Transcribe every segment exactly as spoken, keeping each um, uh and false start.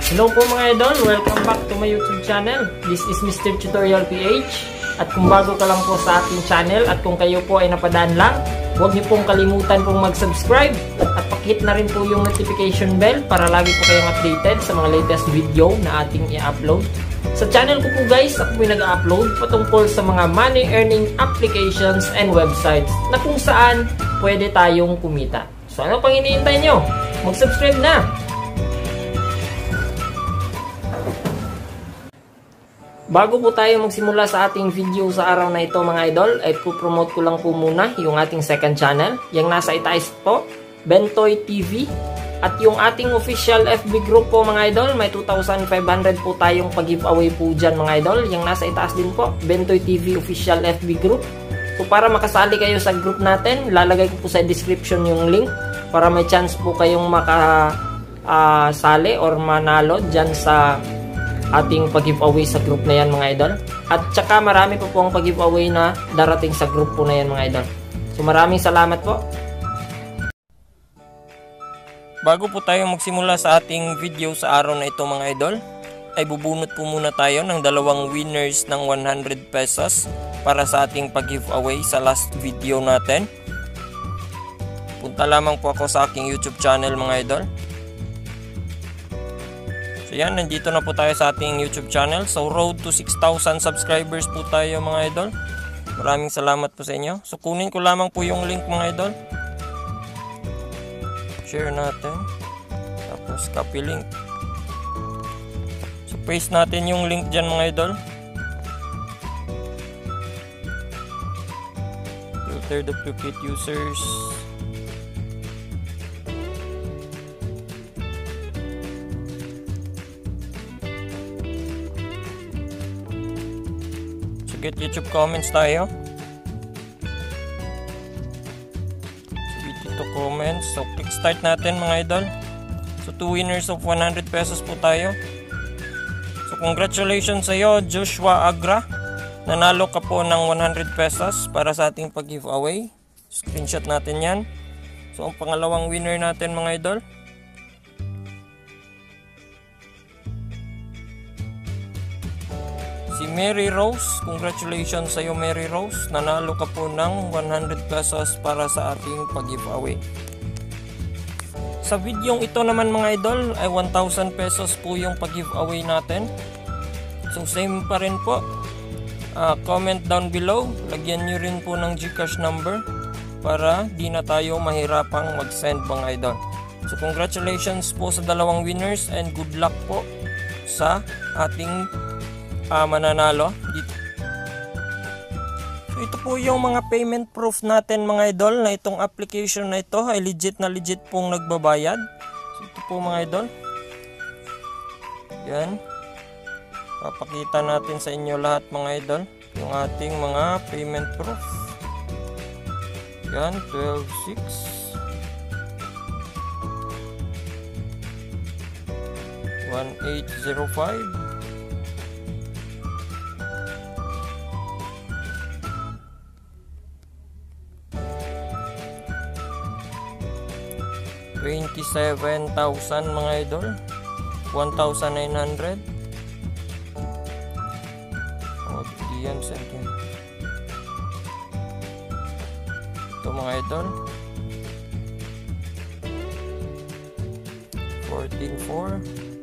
Hello po mga idol, welcome back to my YouTube channel. This is Mister Tutorial P H. At kung bago ka lang po sa ating channel at kung kayo po ay napadaan lang, huwag niyo pong kalimutan pong mag-subscribe at pakihit na rin po yung notification bell para lagi po kayong updated sa mga latest video na ating i-upload. Sa channel ko po guys, ako po nag-upload patungkol sa mga money earning applications and websites na kung saan pwede tayong kumita. So ano pang iniintay nyo? Mag-subscribe na! Bago po tayo magsimula sa ating video sa araw na ito mga idol, ay po-promote ko lang po muna yung ating second channel. Yung nasa itaas po, Bentoy T V. At yung ating official F B group po mga idol, may two thousand five hundred po tayong pag-giveaway po dyan mga idol. Yung nasa itaas din po, Bentoy T V official F B group. So para makasali kayo sa group natin, lalagay ko po sa description yung link para may chance po kayong makasali uh, or manalo dyan sa ating pag-giveaway sa group na yan mga idol. At saka marami po po ang pag-giveaway na darating sa group po na yan mga idol. So maraming salamat po. Bago po tayo magsimula sa ating video sa araw na ito mga idol, ay bubunot po muna tayo ng dalawang winners ng one hundred pesos para sa ating pag-giveaway sa last video natin. Punta lamang po ako sa aking YouTube channel mga idol. So yan, nandito na po tayo sa ating YouTube channel. So road to six thousand subscribers po tayo mga idol. Maraming salamat po sa inyo. So kunin ko lamang po yung link mga idol. Share natin. Tapos copy link. So paste natin yung link dyan mga idol. Filter duplicate users. Get YouTube comments tayo. So dito comments. So click start natin mga idol. So two winners of one hundred pesos po tayo. So congratulations sa iyo Joshua Agra. Nanalo ka po ng one hundred pesos para sa ating pag-giveaway. Screenshot natin yan. So ang pangalawang winner natin mga idol, si Mary Rose. Congratulations sa iyo Mary Rose. Nanalo ka po ng one hundred pesos para sa ating pag-giveaway. Sa videong ito naman mga idol ay one thousand pesos po yung pag-giveaway natin. So same pa rin po. Uh, comment down below. Lagyan nyo rin po ng GCash number para di na tayo mahirapang mag-send mga idol. So congratulations po sa dalawang winners and good luck po sa ating Uh, mananalo dito. So ito po yung mga payment proof natin mga idol, na itong application na ito ay legit na legit pong nagbabayad. So ito po mga idol, yan, papakita natin sa inyo lahat mga idol yung ating mga payment proof. Yan, twelve six, one eight zero five, twenty-seven thousand mga idol, one thousand nine hundred. O, diyan sa atin. Ito mga idol, fourteen four,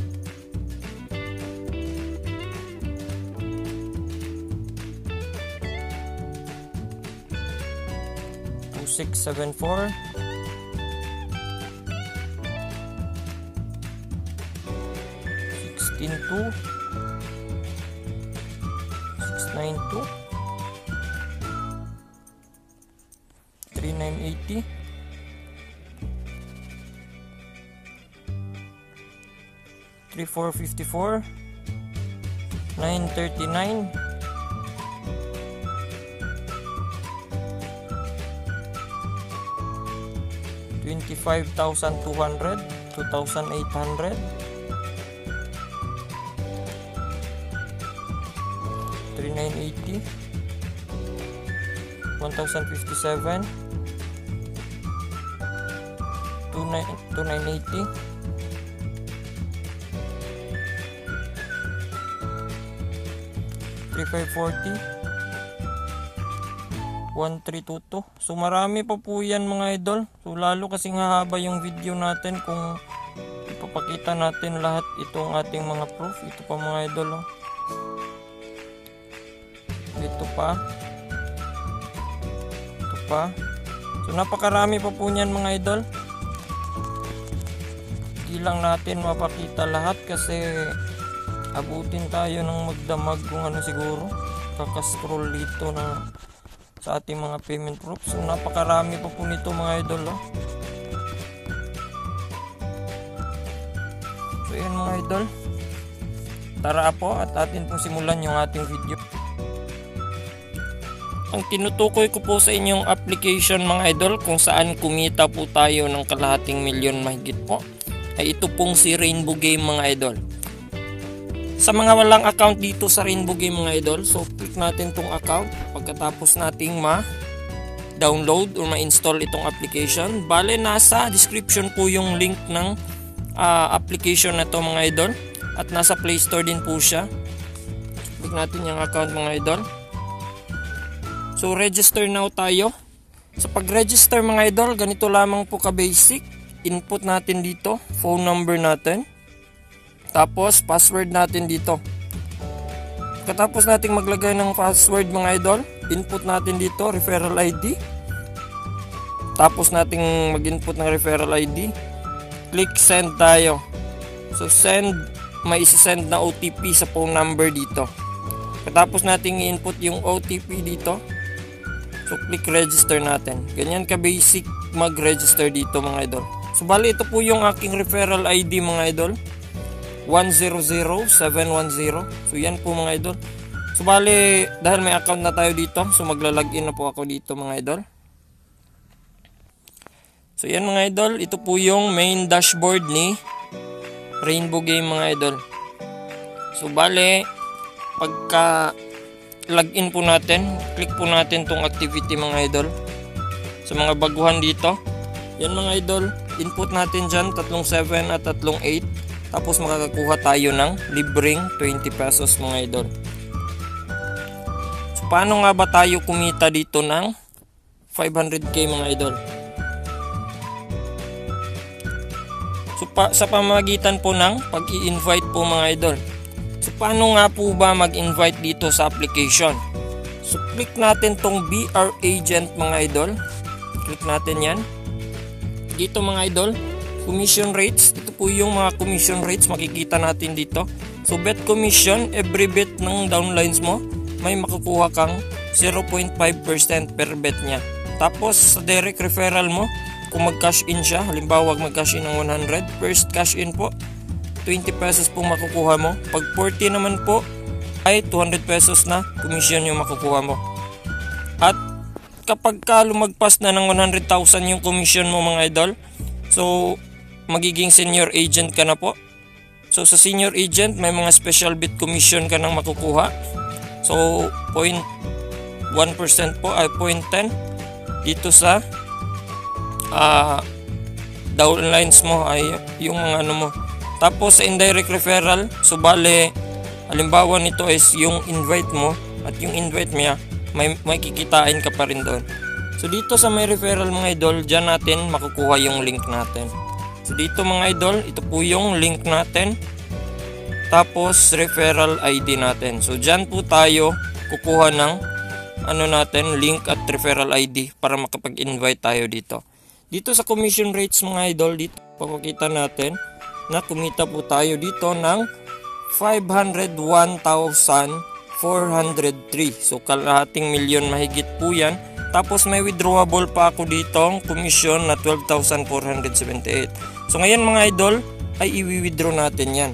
two six seven four, sixteen two, six nine two, three nine eight zero, three four five four, nine three nine, twenty-five thousand two hundred, two thousand eight hundred, three nine eight zero, one thousand fifty-seven, two nine eight zero, three five four zero, one three two two. So marami pa po yan mga idol. So lalo kasing hahaba yung video natin kung ipapakita natin lahat itong ating mga proof. Ito pa mga idol, oh. Ito pa. Ito pa. So napakarami pa po niyan mga idol. Hindi lang natin mapakita lahat kasi abutin tayo ng magdamag kung ano siguro. Kakascroll dito na sa ating mga payment proof. So napakarami pa po nito mga idol, oh. So yan mga idol. Tara po at atin pong simulan yung ating video. Ang tinutukoy ko po sa inyong application mga idol kung saan kumita po tayo ng kalahating milyon mahigit po ay ito pong si Rainbow Game mga idol. Sa mga walang account dito sa Rainbow Game mga idol, so click natin tong account pagkatapos nating ma-download or ma-install itong application. Bale nasa description po yung link ng uh, application na to mga idol at nasa Play Store din po siya. Click natin yung account mga idol. So register now tayo. Sa pag-register mga idol, ganito lamang po ka-basic. Input natin dito, phone number natin. Tapos password natin dito. Katapos nating maglagay ng password mga idol, input natin dito referral I D. Tapos nating mag-input ng referral I D. Click send tayo. So send, may isi-send na O T P sa phone number dito. Katapos nating i-input yung O T P dito. So click register natin. Ganyan ka basic mag-register dito mga idol. So bali ito po yung aking referral I D mga idol. one zero zero seven one zero. So yan po mga idol. So bali dahil may account na tayo dito, so magla-login na po ako dito mga idol. So yan mga idol, ito po yung main dashboard ni Rainbow Game mga idol. So bali pagka login po natin, click po natin tong activity mga idol. Sa mga baguhan dito, yan mga idol, input natin dyan tatlong seven at tatlong eight. Tapos makakakuha tayo ng libreng twenty pesos mga idol. So paano nga ba tayo kumita dito ng five hundred K mga idol? So pa, sa pamamagitan po ng pag-i-invite po mga idol. So paano nga po ba mag-invite dito sa application? So click natin tong B R Agent mga idol. Click natin yan. Dito mga idol, commission rates. Ito po yung mga commission rates makikita natin dito. So bet commission, every bet ng downlines mo may makukuha kang zero point five percent per bet nya. Tapos sa direct referral mo, kung mag-cash in siya, halimbawa mag-cash in ng one hundred, first cash in po twenty pesos pong makukuha mo. Pag forty naman po ay two hundred pesos na commission yung makukuha mo. At kapag ka lumagpas na ng one hundred thousand yung commission mo mga idol, so magiging senior agent ka na po. So sa senior agent may mga special bit commission ka nang makukuha. So zero point one percent po ay zero point one zero dito sa uh, downlines mo ay yung mga ano mo. Tapos sa indirect referral, so bale halimbawa nito is yung invite mo at yung invite niya may, may kikitain ka pa rin doon. So dito sa may referral mga idol, dyan natin makukuha yung link natin. So dito mga idol, ito po yung link natin. Tapos referral I D natin. So dyan po tayo kukuha ng ano natin, link at referral I D para makapag-invite tayo dito. Dito sa commission rates mga idol, dito papakita natin na kumita po tayo dito ng five hundred one thousand four hundred three. So kalahating milyon mahigit po yan. Tapos may withdrawable pa ako dito commission na twelve thousand four hundred seventy-eight. So ngayon mga idol ay i-withdraw natin yan.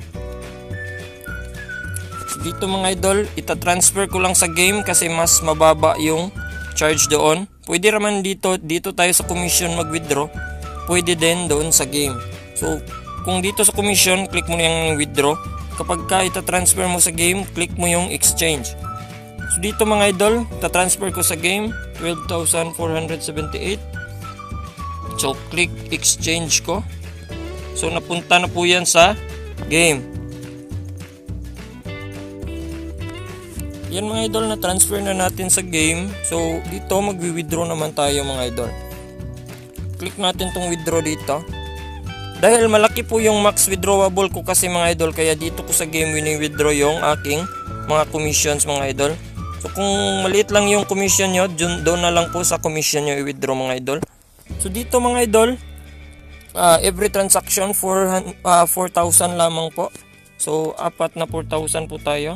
So dito mga idol, ita-transfer ko lang sa game kasi mas mababa yung charge doon. Pwede naman dito, dito tayo sa commission mag-withdraw. Pwede din doon sa game. So kung dito sa commission, click mo yung withdraw. Kapag ka ita-transfer mo sa game, click mo yung exchange. So dito mga idol, ita-transfer ko sa game, twelve thousand four hundred seventy-eight. So click exchange ko. So napunta na po yan sa game. Yan mga idol, na transfer na natin sa game. So dito magwi-withdraw naman tayo mga idol. Click natin tong withdraw dito. Dahil malaki po yung max withdrawable ko kasi mga idol, kaya dito ko sa game wini-withdraw yung aking mga commissions mga idol. So kung maliit lang yung commission nyo, doon na lang po sa commission nyo i-withdraw mga idol. So dito mga idol, uh, every transaction for uh, four thousand lamang po. So apat na four thousand po tayo.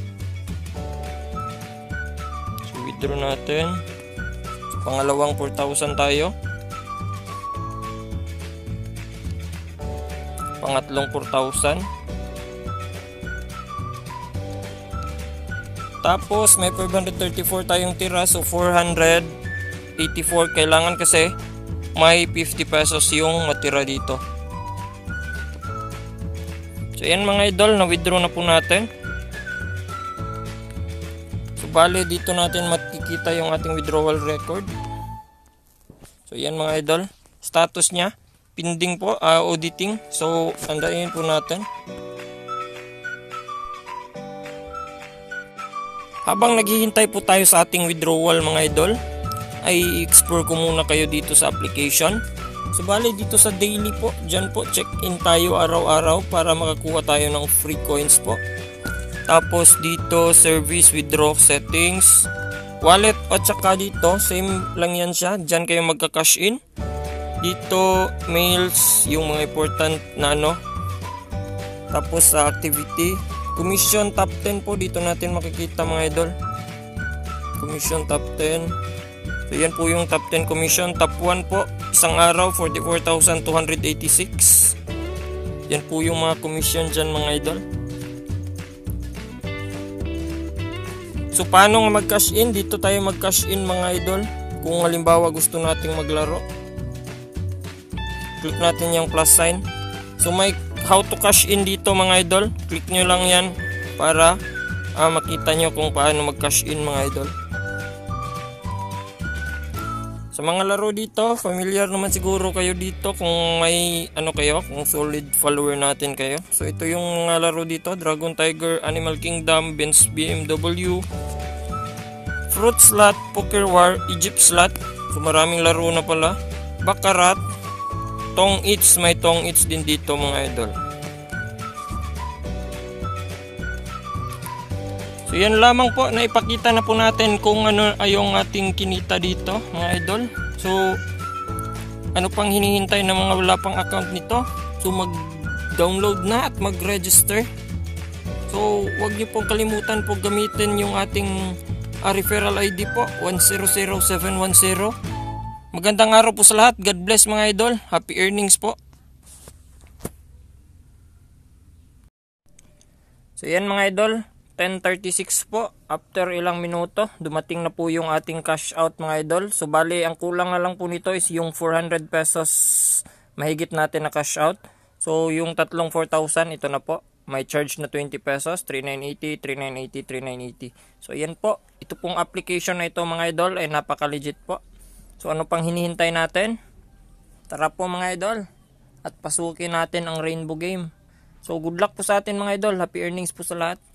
So withdraw natin. So, pangalawang four thousand tayo. Pangatlong four thousand. Tapos may five hundred thirty-four tayong tira, so four hundred eighty-four. Kailangan kasi may fifty pesos yung matira dito. So yan mga idol, na withdraw na po natin. So bale dito natin makikita yung ating withdrawal record. So yan mga idol, status nya pending po, uh, auditing. So tandain po natin. Habang naghihintay po tayo sa ating withdrawal mga idol, ay explore ko muna kayo dito sa application. So bali dito sa daily po, dyan po check in tayo araw-araw para makakuha tayo ng free coins po. Tapos dito service, withdraw settings, wallet, at saka dito same lang yan siya, dyan kayo magka-cash in. Dito mails, yung mga important na ano. Tapos sa activity, commission top ten po, dito natin makikita mga idol. Commission top ten. So yan po yung top ten commission. Top one po, isang araw forty-four thousand two hundred eighty-six. Yan po yung mga commission dyan mga idol. So paano nga mag-cash in? Dito tayo mag-cash in mga idol. Kung halimbawa gusto nating maglaro, click natin yung plus sign. So may how to cash in dito mga idol. Click nyo lang yan para uh, makita nyo kung paano mag-cash in mga idol. Sa mga laro dito, familiar naman siguro kayo dito kung may ano kayo, kung solid follower natin kayo. So ito yung mga laro dito, Dragon Tiger, Animal Kingdom, Benz B M W, Fruit Slot, Poker War, Egypt Slot. So maraming laro na pala. Baccarat, Tong Eats, may Tong Eats din dito mga idol. So yan lamang po, na ipakita na po natin kung ano ay yung ating kinita dito mga idol. So ano pang hinihintay ng mga wala pang account nito? So mag-download na at mag-register. So huwag niyo pong kalimutan po gamitin yung ating uh, referral I D po, one zero zero seven one zero. Magandang araw po sa lahat. God bless mga idol. Happy earnings po. So yan mga idol, ten thirty-six po. After ilang minuto, dumating na po yung ating cash out mga idol. So bali, ang kulang na lang po nito is yung four hundred pesos mahigit natin na cash out. So yung tatlong four thousand, ito na po. May charge na twenty pesos, three thousand nine hundred eighty, three thousand nine hundred eighty, three thousand nine hundred eighty. So yan po. Ito pong application na ito mga idol ay napaka-legit po. So ano pang hinihintay natin? Tara po mga idol at pasukin natin ang Rainbow Game. So good luck po sa atin mga idol. Happy earnings po sa lahat.